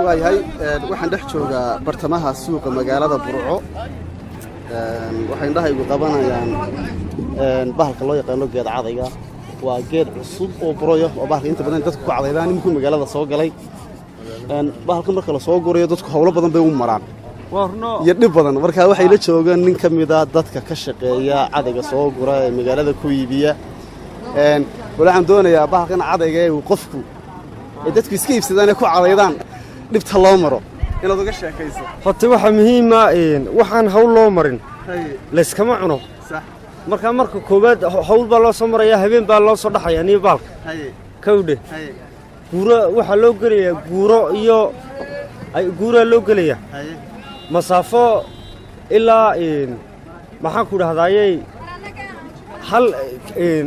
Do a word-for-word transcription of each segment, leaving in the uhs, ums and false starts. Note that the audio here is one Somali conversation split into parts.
waayahay waxaan dhex joogaa bartamaha suuqa magaalada Burco waxay indhahaygu qabanayaan bahalka loo yaqaan geed cadayga waa geed cusub oo burayo oo bahalka inta badan dadku ku cadaydaan ninkuu magaalada soo galay bahalka marka la soo gurayo dadku hawlo badan bay u maraan iyo dhib badan marka waxay la joogaan nin kamid ah dadka ka shaqeeya cadayga soo gura ee magaalada ku iibiya een waxaan doonayaa bahalkan cadayga ee qofku ee dadku iska iibsadaan ku cadaydaan dhibta loo maro inaad uga sheekayso horta waxa muhiim ah in waxaan hawl loo marin la iskama cuno sax marka marka koobaad hawl baa loo soo maraya habeen baa loo soo dhaxaya niyo baalka haye kawdhe haye guuro waxa loo galeeyaa guuro iyo ay guuro loo galeeyaa haye masaafo ilaa in maxaan ku dhahdayay hal in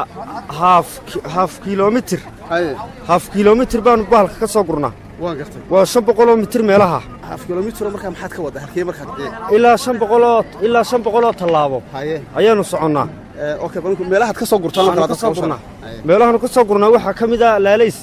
half half kilometer haye half kilometer baan baalka ka soo gurnaa waan gartay waa shan boqol mitir meelaha half kilometer marka maxaad ka wada halkee marka ilaa shan boqol ilaa shan boqol talaabo haye ayaanu soconaa ee okay banku meelaha ka soo gurtaan kala ka soo gurnaa meelaha ka soo gurnaa waxa kamid ah laalays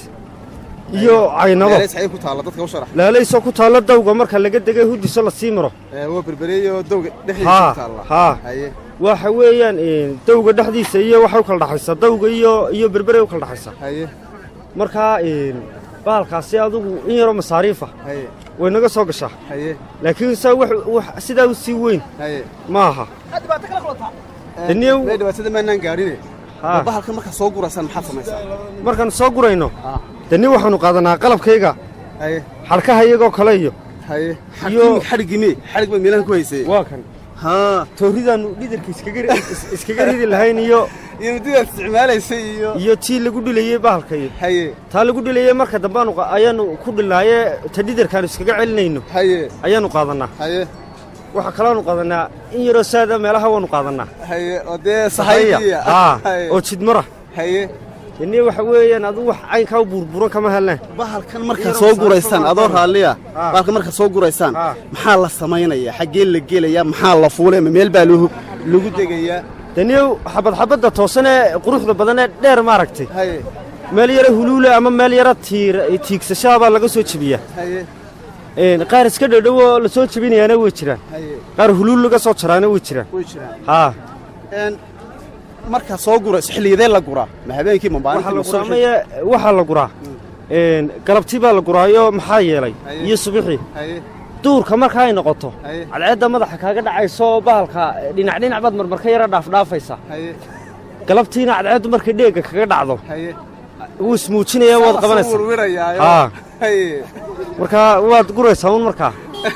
iyo caynabo laalays ay ku taala dadka u sharax laalays oo ku taala dawga marka laga dagay hudiso la sii maro ee waa berbereeyo dawga dhexdiisa ku taala ha haye waxa weeyaan in dawga dhexdiisa iyo waxa kala dhaxaysa dawga iyo iyo berbere u kala dhaxaysa haye marka in baalkaasi adigu in yaro masaariifa haye way naga soo gashaa haye laakiin saa wax sidaa u sii weyn haye maaha hadda baad kala qolata daniyow way dhawaatada maanaan gaarine bahalka marka soo guraysan maxaa samaysaa markaan soo gurayno daniyow waxaanu qaadanaa qalabkayga haye xarkaha iyagoo kale iyo haye iyo xarigime xarig ba meelan ku haysay waa kan ha tooridan liderka iskaga iskaga ridi lahayn iyo iyo dida isticmaalaysay iyo iyo tii lagu dhilayay bahalkay haye taa lagu dhilayay marka dambaanu ayaanu ku dhilaaye ta liderkan iskaga celinayno haye ayaanu qaadanaa haye waxa kale aanu qaadanaa in yaro saada meelaha waanu qaadanaa haye oo de sahaydiya ha oo jidmara haye inii waxa weeyaan adu wax cayn ka burburan kama helnaa bahalkan marka soo guraysan adoo raaliya bahalkan marka soo guraysan maxaa la sameeynaya xagee la gelaya maxaa la fuulay meel baa lagu lagu degayaa daniyow xabad xabada toosan ee quruxda badan ee dheer ma aragtay haye meel yara huluule ama meel yara tiir tiigsashaba laga soo jibiyaa haye een qaar iska dhadhow la soo jibinayaana way jiraan haye qaar huluul laga soo jaraana way jiraan way jiraan ha een marka soo gura xilliyeedee la guraa ma habeenkii ma baahan waxa la guraa waxa la guraa een galabtii baa la guraayo maxaa yeelay iyo subaxii haye duurka marka ay noqoto cadceedda madaxa kaaga dhacayso bahalka dhinac dhinac bad marmar ka yara dhaaf dhaafaysa haye galabtiina cadceeddu markay dheega kaga dhacdo haye uu ismuujinaya wad qabanaysaa ha haye marka waad guraysaa un marka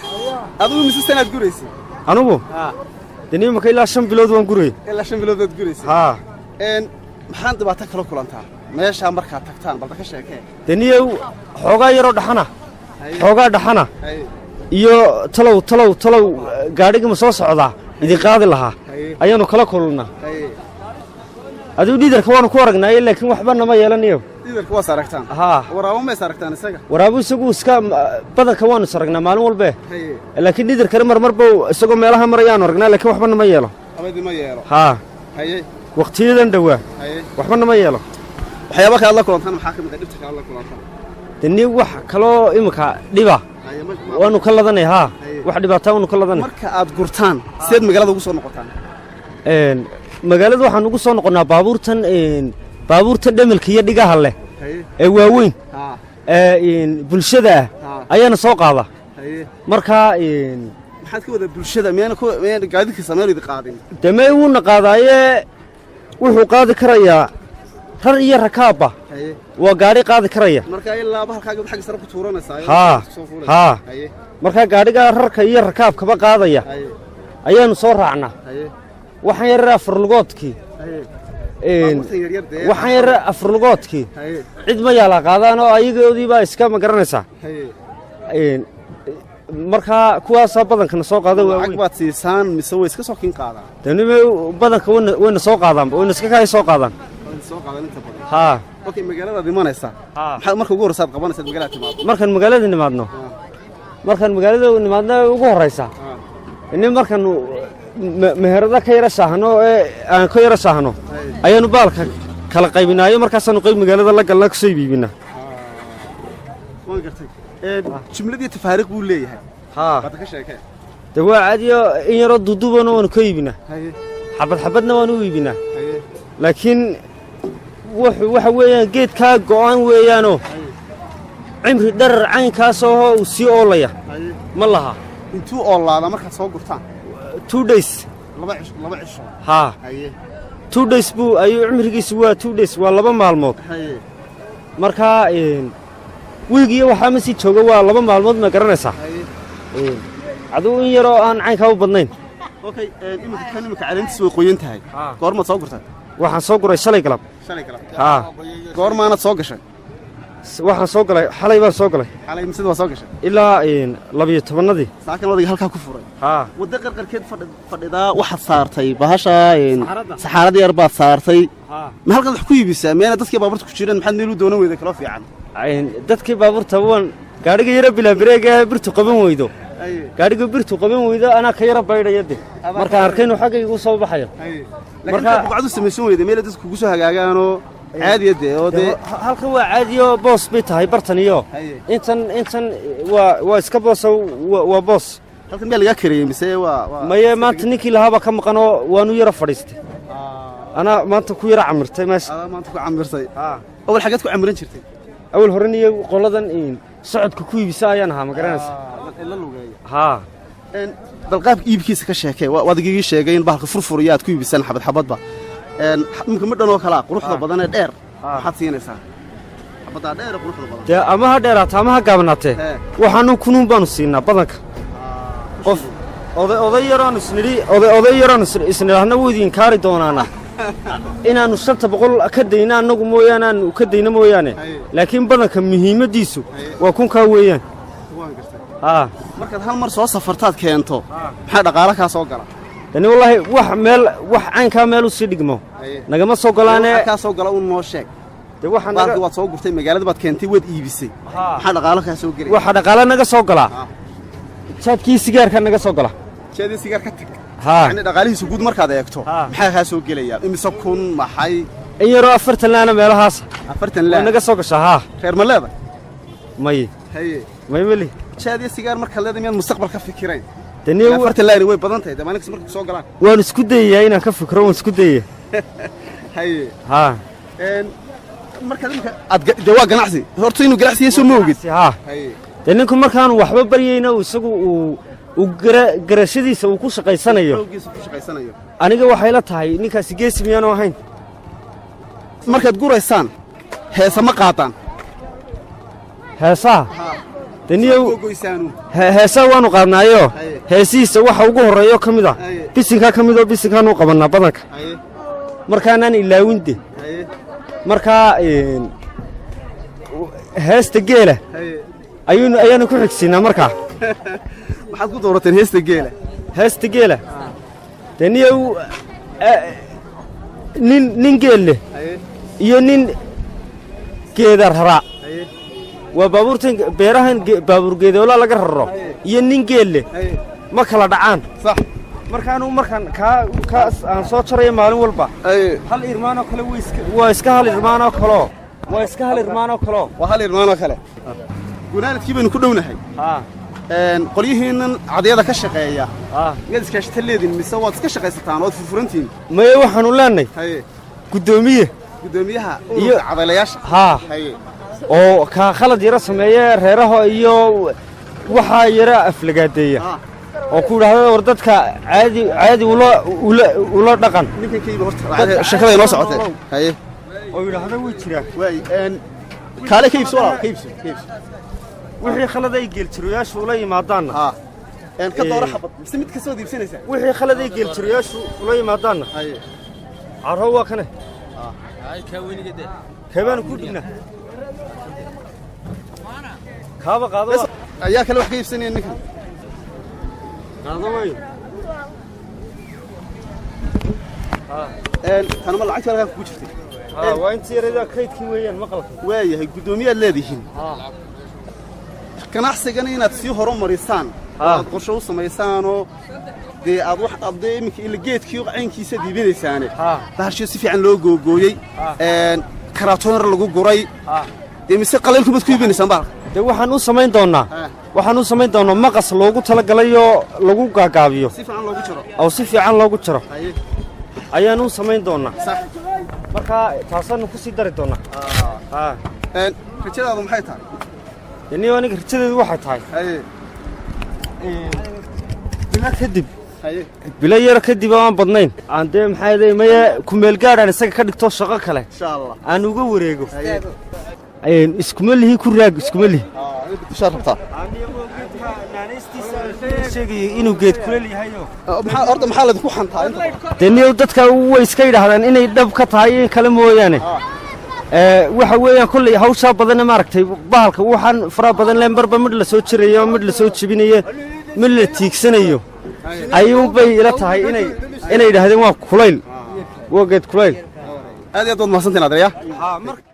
adigu mise sanaad guraysay anigu ha daniyo marka ilaa shan bilood waan guray ilaa shan bilood aad guraysay ha een maxaan dibata kala kulantaa meesha marka tagtaan balda ka sheekay daniyo xoogaa yaro dhaxana xoogaa dhaxana haye iyo talow talow talow gaadhiga ma soo socdaa idin qaadi lahaa ayaanu kala kulnaa haye adigu liderka waanu ku aragnaa laakiin waxba nama yeelanayo liderka waa saragtaan ha waraabo ma saragtaan isaga waraabo isagu iska badanka waanu saragnaa maalin walba haye laakiin liderka marmar baa isagoo meelaha marayaan aragnaa laakiin waxba nama yeelo abadi ma yeelo ha haye waqtiyadan dhawaa haye waxba nama yeelo waxyaabo kale la kulantaan maxaa kamid ah dhibta kale la kulantaan dani wax kale imika dhiba waanu ka ladanay ha wax dhibaato waanu ka ladanay marka aad gurtaan sideed magaalada ugu soo noqotaan een magaalada waxaan ugu soo noqonaa baabuurtan een baabuurtan dhamalka iyo dhigaha leh ee waaweyn ha ee bulshada ayaana soo qaada marka een maxaad ka wada bulshada meena ku meena gaadiidka Soomaaliyeed qaadin damay uu naqaadaaye wuxuu qaadi karayaa rar iyo rakaaba haye waa gaari qaadi karaya marka ilaa bahalkaaga xaq sare ku tuuranaysaa ha ha haye marka gaariga rarka iyo rakaabka ba qaadaya haye ayaanu soo raacnaa haye waxaan yar afar lugoodkii haye een waxaan yar afar lugoodkii haye cid ma yaala qaadaan oo ayagoodii baa iska ma garanaysaa haye een marka kuwaas badankana soo qaada waa ag baad siisaan mise way iska soo kin qaadaan tanime badanka wayna soo qaadaan wayna iska kaay soo qaadaan soo qaadan inta badan ha okay magaalada dhimanaysa maxaa marka ugu horeysa qabanaysa magaalada timaado markan magaalada nimaadno markan magaalada nimaadna ugu horeysa in markan meherada ka yara saahno ee aan ka yara saahno ayaanu baalka kala qaybinaayo markaas aanu qayb magaalada la galna ka soo iibina waan gartay ee jumladii tafaariiq buu leeyahay ha baad ka sheekay dawaa caadiyo in yaro duduubana waan ka iibina haye xabad xabadna waan u iibina haye laakiin waxa weeyaan geedka go'an weeyaano cimri darar caynkaas oo uu sii oolaya ma laha intuu oolaada marka soo gurtaan two days laba cisho laba cisho ha haye two days buu ayuu cimrigiisu waa two days waa laba maalmood haye marka een wiigiyo waxa ma sii jooga waa laba maalmood ma garanaysaa haye een aduu in yaro aan caynka u badnayn okay imika kan imika caleentiisu way qoyan tahay goorma soo gurtay waxaan soo guray shalay galab shalay galab ha goormaana soo gashay waxaan soo galay xalay baan soo galay xalay mise waa soo gashay ilaa een laba iyo toban-nadii saakan wadiga halka ku furay ha wada qarqarkeed fadhida waxa saartay bahasha een saxarada yar baad saartay ha ma halka wax ku iibisaa meena dadkii baaburta ku jireen maxaad meel u doonan weyday kala fiican een dadkii baaburta waan gaariga yara bila bareega birtu qaban weydo gaariga birtu qaban weydo ana ka yara baydhayade marka arkayno xaqaygu soo baxayo marka buqacdu sameeysan weyday meel dadku kugu soo hagaagaano caadiyade oo de halka waa caadiyo boos bay tahay bartan iyo intan intan waa waa iska boos waa boos halka meel laga kareeyay mise waa maye maanta ninkii lahaba ka maqano waanu yara fadhiistay ana maanta ku yara camirtay meesha ana maanta ku camirtay ha awal xageed ku camiran jirtay awal horaniyo qoladan in socodka ku iibisa ayaan ahaa ma garanaysaa ila lugeeyo ha een dalqaabka iibkiisa ka sheekay waa adigii sheegay in bahalka furfuriyo aad ku iibisaan xabad xabadba een imka midhan oo kala quruxda badan ee dheer waxaad siinaysaa xabada dheer quruxda badan de ama ha dheeraata ama ha gaabnaatee waxaanu kunuun baanu siinaa badanka qof oday oday yaraan isnidhi oday oday yaraan isnidhaahna wuu idin kaari doonaana inaanu shanta boqol ka dayna annagu mooyaane aanu ka dayna mooyaane laakiin badanka muhiimadiisu waa kunkaa weeyaan ha markaad hal mar soo safartaad keento maxaa dhaqaale kaa soo gala yani wallaahi wax meel wax caynkaa meel u sii dhigmo nagama soo golaane kaa soo gala un noo sheeg de waxaan baalkii waad soo gurtay magaalada baad keentay waad iibisay maxaa dhaqaale kaa soo gelay waxa dhaqaale naga soo galaa jaadkii sigaarka naga soo gala jaadkii sigaarka tag ha yani dhaqaalihiisu guud markaad eegto maxaa kaa soo gelaya imise kun maxay in yaroo afartan laana meelahaas afartan laan naga soo gashaa ha reer ma leeda may haye may mali jaadkii sigaar marka leeda miyaad mustaqbal ka fikirayn daniyo afartan laan way badan tahay damaanka marka soo galaan waan isku dayayaa inaan ka fikro waan isku dayay haye ha een marka aad jawaa ganacsi horta inuu ganacsiga soo moogid ha haye daninku markaan waxba baryayna isagu uu u garashadiisa uu ku shaqaysanayo aniga waxay la tahay ninkaasi geesi miyaanu ahayn markaad guraysaan heesa ma qaataan heesaa daniyow heesaa waanu qaadnaayo heesihiisa waxa ugu horreeyo ka mid ah bisinkaa ka midoo bisinkaanu qabannaa badanka markaanaan ilaawinde markaa heesta geela ayaanu ku xigsiinaa markaa maxaad ku doorateen heesta geela heesta geela daniyow nin nin geel leh iyo nin geeda raraa waa baabuurtan beerahan baabuur geedoola laga raro iyo nin geel leh ma kala dhacaan sax markaanu markaan kaa kaas aan soo jarayo maalin walba hal irmaanoo kale waa iska hal irmaanoo kaloo waa iska hal irmaanoo kaloo waa hal irmaanoo kale gunaanadkii baynu ku dhownahay een qolyihiinan cadiyada ka shaqeeya mid iska shaqaleedin mise waad iska shaqaysataan oo furfurantiin maye waxaanu leenahay haye gudoomiye gudoomiyaha iyo cadalayaasha ha haye oo ka khalad yara sameeyay reeraha iyo waxa yara aflagaadeeya oo ku yiraahdo war dadka caadi caadi ula ula dhaqan ninkan kayba horta shaqada inoo socotay haye oo yiraahdo way jiraan way een kaale kaybso wala kaybso kaybso wixii khalad ay geel jiroyaashu ula yimaadaanna ha een ka doora xabad mise mid ka soo diibsanaysa wixii khalad ay geel jiroyaashu ula yimaadaanna haye caro waa kana ha ay ka weynigade kabaan ku dhina kaaba qaado ayaa kale wax ka iibsanayeen ninkan qaado way ha een tan ma lacag kale ku jirtay ha waa intii yarada kaydkii weeyaan maqalka waayahay gudoomiyaad leedihiin ha ganacsigan inaad sii horumarisaan aad qorshe u samaysaanoo dee aad wax adee iminka ila geedkii caynkiisa diibinaysaane bahashiyo si fiican loo googooyey karaatoon yar lagu guray dee mise qalaylku mad ku iibinaysaan bahalka dee waxaan u samayn doonnaa waxaan u samayn doonnaa maqas loogu talagalayoo lagu gaagaabiyo si fiican loogu jiro oo si fiican loogu jiro ayaan u samayn doonnaa markaa taasaannu ku sii dari doonnaa rajadaadu maxay tahay deniyo aniga rajadeedu waxay tahay bilo kadib bilo yaro kadib oo aan badnayn aan dee maxaa day maya kumeel gaadhaan isaga ka dhigto shaqo kale aan uga wareego iskuma lihi ku raag iskuma lihi inuu geed kuleel yahayo horta maxaa laydinku xantaa deniyo dadka way iska yidhaahdaan inay dhab ka tahay in kale mooyaane waxa weeyaan kolley hawshaa badanna maaragtay bahalka waxaan faraha badan leen barba midh la soo jirayo midh la soo jebinayo midh la tiigsanayo ayuunbay ila tahay inay inay yidhaahdeen waa kulayl waa geed kulayl aad iyo aad waad mahadsantiin adeeryaa